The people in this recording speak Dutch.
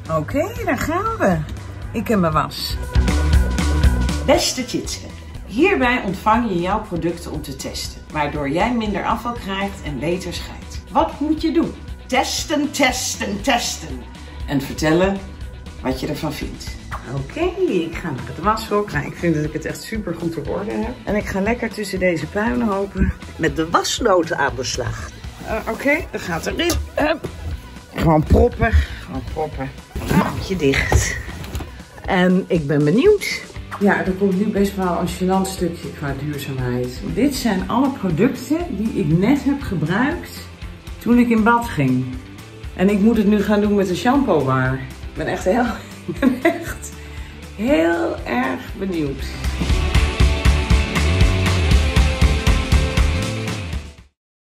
Oké, daar gaan we. Ik heb mijn was. Beste Tjitske, hierbij ontvang je jouw producten om te testen, waardoor jij minder afval krijgt en beter scheidt. Wat moet je doen? Testen, testen, testen. En vertellen wat je ervan vindt. Oké, ik ga naar het washok. Nou, ik vind dat ik het echt super goed op orde heb. En ik ga lekker tussen deze puinhopen met de wasnoten aan de slag. Oké, dan gaat erin. Gewoon proppen. Gewoon proppen. Mandje dicht. En ik ben benieuwd. Ja, er komt nu best wel een gênant stukje qua duurzaamheid. Dit zijn alle producten die ik net heb gebruikt toen ik in bad ging. En ik moet het nu gaan doen met een shampoo bar. Ik ben echt heel erg benieuwd.